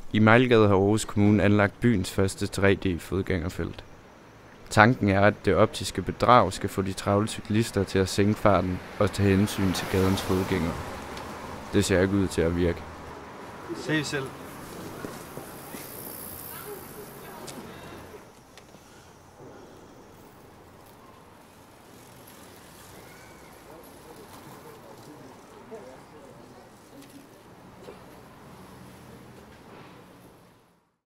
I Mejlgade har Aarhus Kommune anlagt byens første 3D-fodgængerfelt. Tanken er, at det optiske bedrag skal få de travle cyklister til at sænke farten og tage hensyn til gadens fodgængere. Det ser ikke ud til at virke. Se selv.